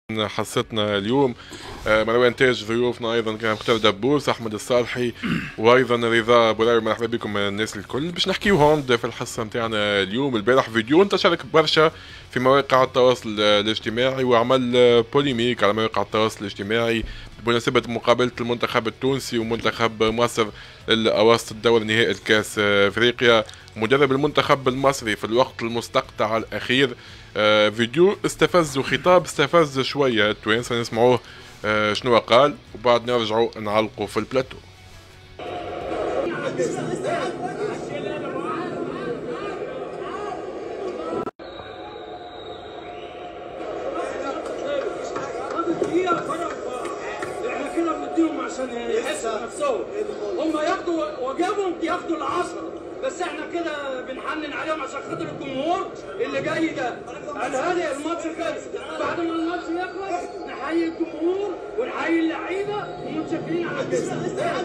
حصتنا اليوم مروان تاج، ضيوفنا ايضا كان مختار دبوس، احمد الصالحي، وايضا رضا بولاوي. مرحبا بكم الناس الكل. باش نحكيو هون في الحصه نتاعنا اليوم. البارح فيديو انتشر برشا في مواقع التواصل الاجتماعي وعمل بوليميك على مواقع التواصل الاجتماعي بمناسبه مقابله المنتخب التونسي ومنتخب مصر الاواسط الدور نهائي الكاس افريقيا. مدرب المنتخب المصري في الوقت المستقطع الاخير فيديو استفز وخطاب استفز شويه التوانسه، نسمعوه شنو قال وبعد نرجعوا نعلقوا في البلاتو. عشان يحسوا نفسهم هم ياخدوا واجبهم، ياخدوا العشرة، بس احنا كده بنحنن عليهم عشان خاطر الجمهور اللي جاي ده. قال هذا الماتش خلص، بعد ما الماتش يخلص نحيي الجمهور ونحيي اللعيبه ومتشكرين على كده.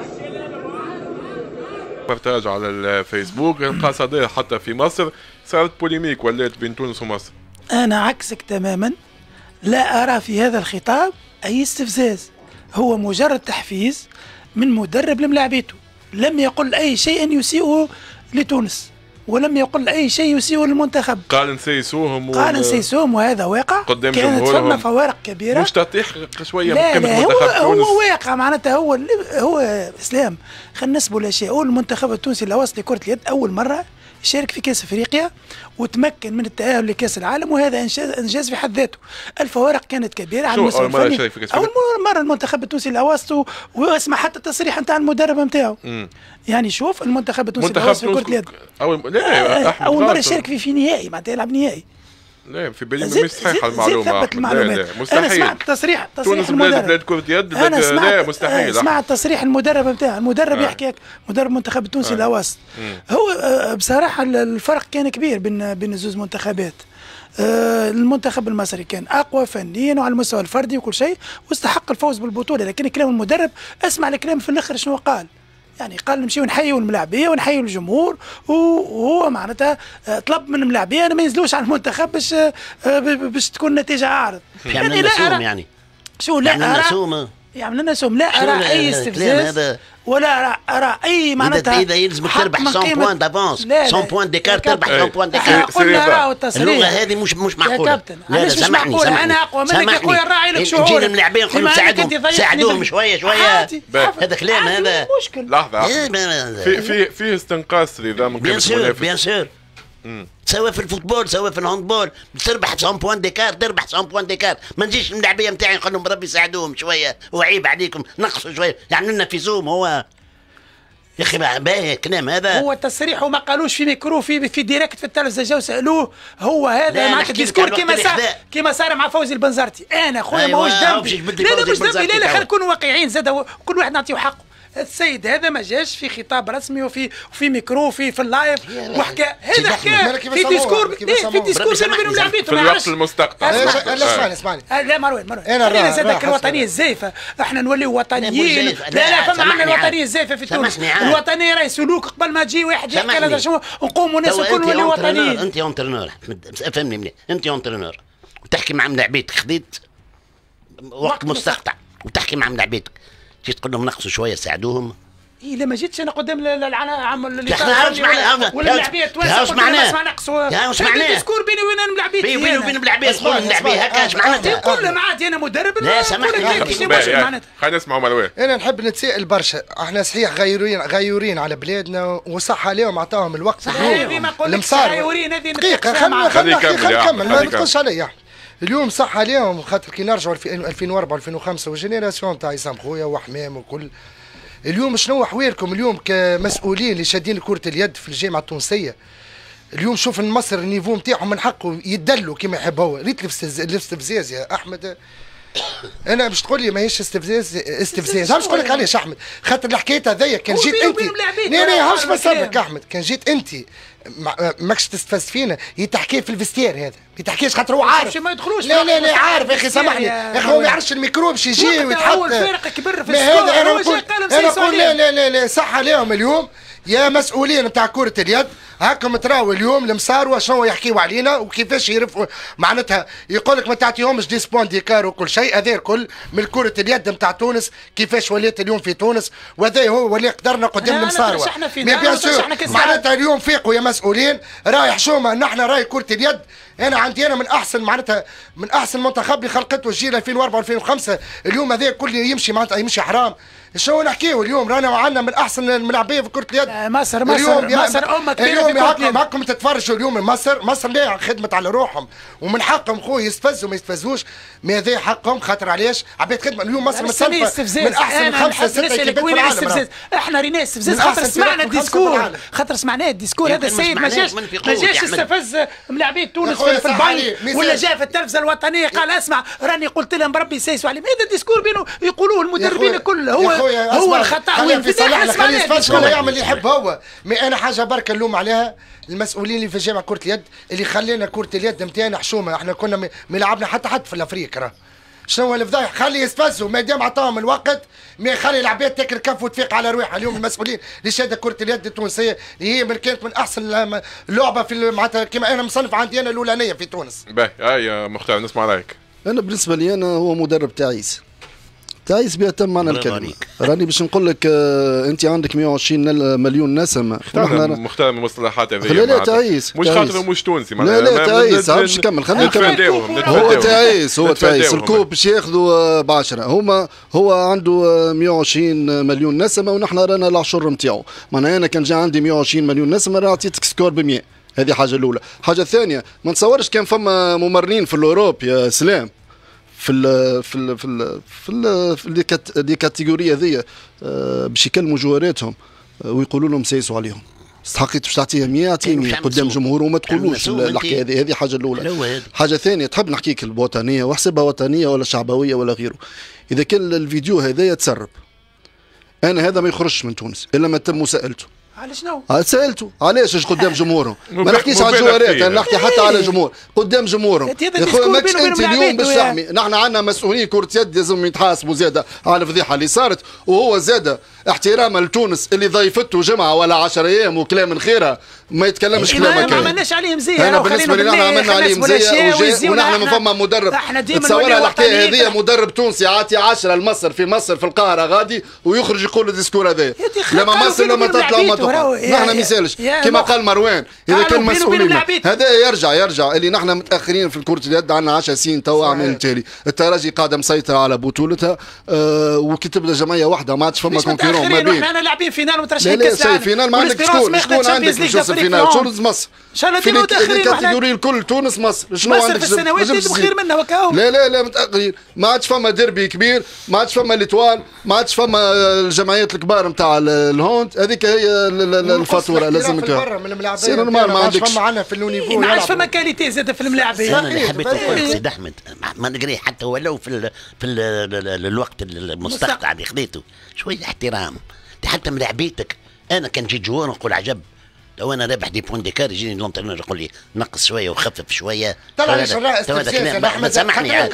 بارتاج على الفيسبوك القصدية حتى في مصر صارت بوليميك ولات بين تونس ومصر. انا عكسك تماما، لا ارى في هذا الخطاب اي استفزاز، هو مجرد تحفيز من مدرب لملاعبيته، لم يقل أي شيء يسيء لتونس ولم يقل أي شيء يسيء للمنتخب. قال نسيسوهم قال نسيسوهم وهذا واقع قدام كانت فما فوارق كبيرة. مش تطيح شوية لا من لا منتخب تونس. هو واقع معناتها هو إسلام. خلينا نسبوا الأشياء. هو المنتخب التونسي الأوسط لكرة اليد أول مرة يشارك في كأس أفريقيا وتمكن من التأهل لكأس العالم، وهذا إنجاز في حد ذاته. الفوارق كانت كبيرة على المستوى الفني. أول مرة المنتخب التونسي الأوسط، واسمع حتى التصريح نتاع المدرب نتاعو. يعني شوف المنتخب التونسي الأوسط في كرة اليد أول مرة يشارك في نهائي، معناتها يلعب نهائي. لا في بالي مش صحيحه المعلومه. ثبت المعلومات. لا مستحيل. انا سمعت تصريح تونس المدرب. بلاد كرة يد. لا مستحيل. سمعت تصريح المدرب نتاعه، المدرب يحكي مدرب المنتخب التونسي الاوسط. هو بصراحه الفرق كان كبير بين الزوز منتخبات. المنتخب المصري كان اقوى فنيا وعلى المستوى الفردي وكل شيء واستحق الفوز بالبطوله، لكن كلام المدرب اسمع الكلام في الاخر شنو قال. يعني قال نمشيو نحيوا الملاعبيه ونحيوا الجمهور، وهو معناتها طلب من الملاعبيه ما ينزلوش على المنتخب باش تكون النتيجه اعرض. يعني لا أرى يعني شو لا أرى يعمل لنا سوم. لا أرى أي استفزاز ولا أرى أي معناتها. إذا يلزمك تربح 100 بوان دافونس 100 بوان ديكار، تربح 100 بوان ديكار. قلنا راهو التصريح اللغة هذه مش معقولة يا كابتن. لا سامحني أنا أقوى منك يا خويا، نراعي لك شعورك. نجي للملاعبين نقول ساعدوهم شوية هذا كلام هذا. لحظة فيه استنقاص رضا من قبل المنافس. بيان سور سواء في الفوتبول سواء في الهاندبول، تربح 100 بوان ديكار، تربح 100 بوان ديكار. ما نجيش الملاعبيه نتاعي نقول لهم بربي ساعدوهم شويه وعيب عليكم نقصوا شويه، يعني لنا في زوم. هو يا اخي باهي كلام هذا. هو تصريح وما قالوش في ميكرو في ديريكت في التلفزه، جاوا سالوه هو هذا معناتها ديسكور كيما صار مع فوزي البنزرتي. انا خويا ماهوش ذنبي. لا مش ذنبي. لا خلينا نكونوا واقعيين زاد، كل واحد نعطيه حقه. السيد هذا ما جاش في خطاب رسمي وفي ميكرو في اللايف وحكى. هذا حكى في ديسكور في ديسكور بينهم وبين لاعبيتهم في الوقت المستقطع. اسمعني لا مروان خلينا زادك الوطنيه الزايفه، احنا نوليو وطنيين. لا فما عندنا الوطنيه الزايفه في تونس. الوطنيه راهي سلوك قبل ما تجي واحد يحكي لنا شنو نقوموا الناس الكل نوليو وطنيين. انت اونترينور فهمني مليح، انت اونترينور وتحكي مع ملاعبيتك خذيت وقت مستقطع وتحكي مع ملاعبيتك جيت تقول لهم نقصوا شويه ساعدوهم. إيه لا ما جيتش انا قدام العام اللي ولا اللاعبيه توانسه قلت لهم نقصوا. يا واش معناه ديسكور بيني وبين الملاعبيه. بيني وبين الملاعبيه تقول الملاعبيه هكا اش معناتها؟ كل ما عاد انا مدرب. لا سامحني خلينا نسمعوا مروان. انا نحب نتسائل برشا. احنا صحيح غيورين على بلادنا وصح عليهم عطاهم الوقت المصار. دقيقه خلينا نكمل ما تقولش علي. اليوم صح عليهم خاطر كي نرجعوا 2004 2005 والجينيراسيون تاع عصام خويا وحمام وكل. اليوم شنو احوالكم اليوم كمسؤولين اللي شادين كرة اليد في الجامعة التونسية؟ اليوم شوف مصر النيفو نتاعهم من حقه يدلوا كما يحب هو. ريت الاستفزاز يا احمد. انا باش تقول لي ماهيش استفزاز باش نقول لك علاش احمد، خاطر الحكايه هذيا كان جيت انت. لا هاش بصدق احمد، كان جيت انت ماكش تستفز فينا. يتحكي في الفستير هذا يتحكيش خاطر هو عارف. ما يدخلوش. لا عارف يا اخي سامحني يا اخي. هو ما يعرفش الميكرو باش يجي ويتحط. اول فرق كبر في السكور. انا نقول لا صح عليهم اليوم يا مسؤولين نتاع كرة اليد. هاكم تراو اليوم المساروة شنو يحكيوا علينا وكيفاش يرفعوا معناتها يقول لك ما تعطيهمش دي سبون ديكار وكل شيء. هذا الكل من كرة اليد نتاع تونس كيفاش ولات اليوم في تونس، وهذا هو اللي قدرنا قدام المساروة. مي بيان سور معناتها اليوم فيقوا يا مسؤولين رايح حشومة نحن راي كرة اليد. انا عندي من احسن معناتها من احسن منتخب اللي خلقته الجيل 2004 2005. اليوم هذا الكل يمشي معناتها يمشي حرام. شنو نحكيو اليوم رانا عندنا من احسن الملاعبيه في كره اليد. مصر امه كبيره في كره اليد. معكم تتفرجوا اليوم مصر لا خدمت على روحهم ومن حقهم خويا يستفزوا ما يستفزوش، ما هذا حقهم. خاطر علاش عباد خدمه اليوم مصر متصنفه من احسن 5 6 اكيبات في العالم. احنا رينا استفزاز خاطر سمعنا الديسكور، خاطر سمعناه الديسكور هذا السيد ما جاش استفز ملاعبيه تونس في البنك ولا جاء في التلفزه الوطنيه قال اسمع راني قلت لهم بربي يسيسوا عليهم. هذا الديسكور بينه يقولوه المدربين الكل. هو الخطا وين في خليه يتفرج ولا يعمل اللي يحب هو. مي انا حاجه برك نلوم عليها المسؤولين اللي في جامعه كره اليد اللي خلينا كره اليد نتاعنا حشومه. احنا كنا ما لعبنا حتى في الافريق راه. شنو الفضايح؟ خلي يستفزوا ما دام عطاهم الوقت، ما يخلي العباد تاكل كف وتفيق على روحها. اليوم المسؤولين اللي شاده كره اليد التونسيه اللي هي كانت من احسن لعبه في معناتها كما انا مصنف عندي انا الاولانيه في تونس. باهي يا مختار نسمع رايك. انا بالنسبه لي انا هو مدرب تعيس بها تم معنى الكلمه. راني باش نقول لك انت عندك 120 مليون نسمه. مختار من المصطلحات هذه. لا تعيس مش خاطر مش تونسي. لا تعيس باش نكمل خلينا نكمل. هو تعيس الكوب باش ياخذوا ب10. هو عنده 120 مليون نسمه ونحن رانا العشر نتاعو. معناها انا كان جا عندي 120 مليون نسمه راه عطيتك سكور ب100. هذه حاجه الاولى. حاجه ثانيه ما نتصورش كان فما ممرين في الاوروب يا سلام في الكاتيجوري هذيا باش يكلموا جواراتهم ويقولوا لهم سيسوا عليهم. استحقيت باش تعطيه 100 اعطيه 100 قدام جمهور وما تقولوش الحكايه هذه حاجه الاولى. حاجه ثانيه تحب نحكيك الوطنيه واحسبها وطنيه ولا شعبويه ولا غيره. اذا كان الفيديو هذايا تسرب انا هذا ما يخرجش من تونس الا ما تم مساءلته. على شنو؟ سالته علاش قدام جمهوره؟ ما نحكيش على الجوارات انا نحكي حتى على جمهور قدام جمهورهم. يا خويا ماكش انت اليوم باش تحمي. نحن عندنا مسؤولين كرة يد لازم يتحاسبوا زاده على الفضيحه اللي صارت. وهو زاده احتراما لتونس اللي ضيفته جمعه ولا 10 ايام وكلام خيره ما يتكلمش كلام هكا. ما عملناش عليه مزيه. انا بالنسبه لي نحن عملنا عليه مزيه ونحن ما فما مدرب. تصور الحكايه هذه مدرب تونسي عاطي 10 لمصر في مصر في القاهره غادي ويخرج يقول الديسكور هذا لما مصر لما تطلع ما تقع. نحن مثالش كما قال مروان اذا كان مسؤولين هذا يرجع اللي نحن متاخرين في كره اليد عندنا 10 سنين توا عامل التالي. الترجي قاعده مسيطره على بطولتها وكي تبدا جمعيه واحده ما عادش فما كونكورون ما بين. احنا لاعبين فينال ومترشحين كاس العالم. لا فينال ما عندك شكون عندك باش يوصل فينال تونس مصر. في الكاتيجوري الكل تونس مصر. شنو عندك في السنوات اللي بخير منها وكاو. لا متاخرين ما عادش فما ديربي كبير ما عادش فما ليتوال ما عادش فما الجمعيات الكبار نتاع الهوند. هذيك هي الفاتوره لازم سير نورمال ما عادش فما عندنا في اللونيفو ما عادش فما كاليتي زاد في الملاعبيه. انا اللي حبيت نقول سيد احمد ما نقري حتى ولو في الوقت المستقطع اللي خذيته شويه احترام حتى ملاعبيتك. انا كان جيت جوار نقول عجب لو انا رابح دي بوان ديكار يجيني لونترنور يقول لي نقص شويه وخفف شويه. طلع ليش الرئيس سامحني يا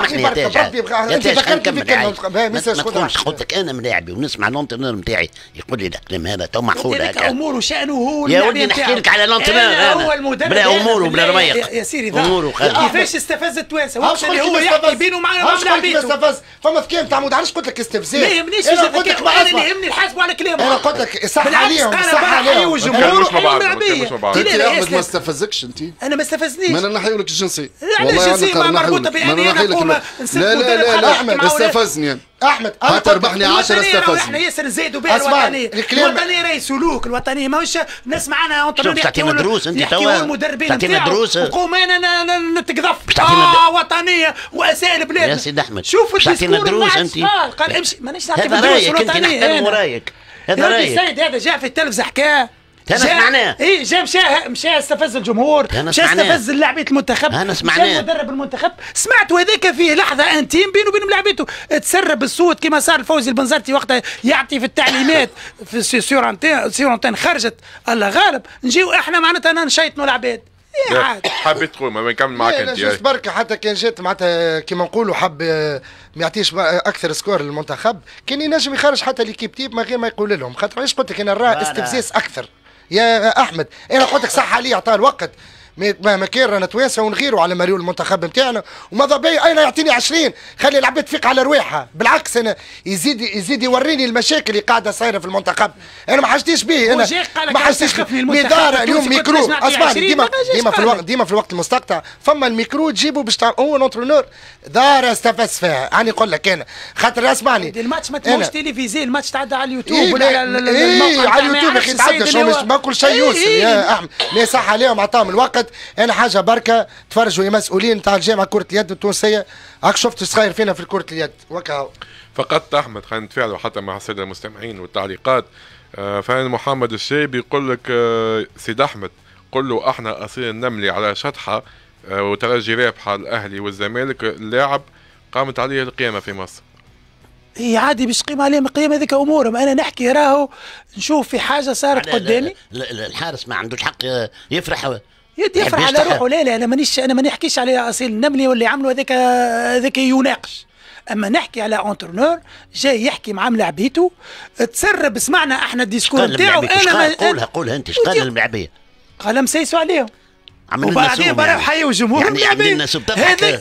قلت لك انا ملاعبي ونسمع لونترنور نتاعي يقول لي الكلام هذا تو معقول هكا. اموره شانه هو يا ولدي نحكي لك على لونترنور هذا بلا امور وبلا رميق يا سيدي كيفاش استفز التوانسه وقت اللي هو يحكي بينه ومعنا مع لاعبيته. فما ثقيل تاع مود علاش قلت لك استفزاز. ما يهمنيش انا اللي يهمني نحاسبوا على كلامه. انا قلت لك صح عليهم صح عليهم مش مع بعض انت يا احمد ما استفزكش انت. انا ما استفزنيش. ما انا نحيو لك الجنسيه. والله الجنسيه مربوطه باني انا نقوم لا احمد استفزني احمد حتى ربحني 10 استفزني. احنا ياسر نزيدوا بها الوطنيه. الوطنيه راهي سلوك الوطنيه ماهوش ناس معانا انطونيو تعطينا دروس انت توا المدربين تعطينا دروس وقوم انا نتقذف وطنيه واسائل بلاد يا سيدي احمد شوف تعطينا دروس انت قال امشي مانيش نعطيك دروس الوطنيه. انت نحترم ورايك هذا رايك. السيد هذا جاء في التلفزه حكاه انا سمعناه. اي جا مشى استفز الجمهور مشى استفز لاعبيه المنتخب انا سمعناه مدرب المنتخب سمعت وهذاك فيه لحظه انتيم بينه وبين لاعبيته تسرب الصوت كما صار الفوزي البنزرتي وقتها يعطي في التعليمات في سيورانتين خرجت الله غالب نجيو احنا معناتها نشيطنوا العباد. حبيت تقول ما نكمل معك انت جوست بركه حتى كان جات معناتها كيما نقولوا حب ما يعطيش اكثر سكور للمنتخب كان ينجم يخرج حتى ليكيب تيب من غير ما يقول لهم. خاطر علاش قلت لك انا نراه استفزاز اكثر يا احمد انا قلت لك صح علي عطاه الوقت ما كان رانا توانسه ونغيروا على مريول المنتخب نتاعنا وماذا بيا اين يعطيني 20 خلي العباد تفيق على رواحها بالعكس انا يزيد يوريني المشاكل اللي قاعده صايره في المنتخب انا ما حاجتيش به انا ما حاجتيش نضاره اليوم ميكرو اسمعني ديما في الوقت المستقطع فما الميكرو تجيبه باش هو نونترونور دار استفز فيها انا نقول لك انا خاطر اسمعني الماتش ما تموش تلفزيون الماتش تعدى على اليوتيوب ولا على الموقع على اليوتيوب يا اخي تعدى ما كل شيء يوصل يا احمد لا صح عليهم عطاهم الوقت انا حاجه بركه تفرجوا يا مسؤولين تاع الجامعه كره اليد التونسيه هاك شفت صغير فينا في كره اليد وكا فقط احمد خلينا نتفاعلوا حتى مع الساده المستمعين والتعليقات. فان محمد الشيبي يقول لك سيد احمد قل له احنا اصيل النملي على شطحه وترجي رابحه الاهلي والزمالك اللاعب قامت عليه القيامه في مصر. هي عادي باش قيم عليهم القيامه هذيك امورهم انا نحكي راهو نشوف في حاجه صارت قدامي. الحارس ما عندوش حق يفرح يفرح على روحه. لا انا ما نحكيش على اصيل النملي واللي عملوا هذاك يناقش. اما نحكي على اونترونور جاي يحكي مع ملاعبيته تسرب سمعنا احنا الديسكور نتاعو. انا قولها انت شقال الملاعبيه قال مسيسوا عليهم وبعدين برا حي وجمهور يعني هذا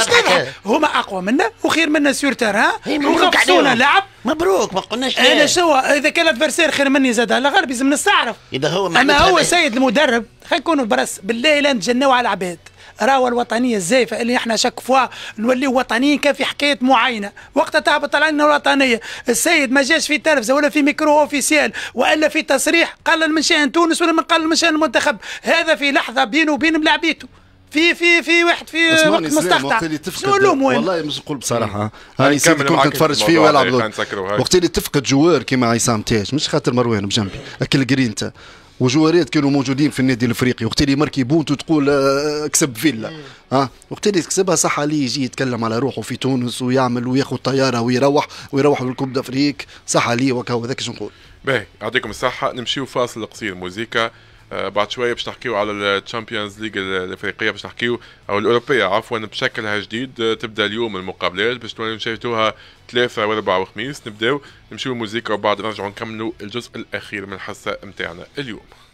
هما اقوى منا وخير منا سور تيران وغفصونا لعب مبروك ما قلناش انا شو اذا كان الادفرسير خير مني زاد على غرب لازم نستعرف. اذا هو اما هو سيد المدرب خلينا نكونوا برس بالله لا نتجنوا على العباد. راهو الوطنيه الزايفه اللي احنا شك فوا نوليو وطنيين كان في حكايه معينه وقتها تهبط علينا الوطنيه. السيد ما جاش في تلفزه ولا في ميكرو اوفيسيال والا في تصريح قال من شان تونس ولا من قال من شان المنتخب. هذا في لحظه بينه وبين ملاعبيته في واحد في وقت مستقطع. شنو اللوم وين؟ والله مش نقول بصراحه هاني سيدي كنت نتفرج فيه ويلعب وقت اللي تفقد جوار كيما عصام تاج مش خاطر مروان بجنبي اكل جرينتا وجوارات كانوا موجودين في النادي الافريقي وقت اللي ماركي بونتو تقول كسب فيلا وقت اللي تكسبها صح عليه يجي يتكلم على روحه في تونس ويعمل وياخذ طياره ويروح بالكوب دافريك صح عليه وكا هذاك شو نقول. باهي يعطيكم الصحه نمشيو فاصل قصير موزيكا بعد شويه باش نحكيو على الشامبيونز ليج الافريقيه باش نحكيو او الاوروبيه عفوا بشكلها جديد تبدا اليوم المقابلات باش نشاهدوها 3 و4 وخميس نبداو نمشيو موزيكا وبعد نرجعوا نكملوا الجزء الاخير من الحصه نتاعنا اليوم.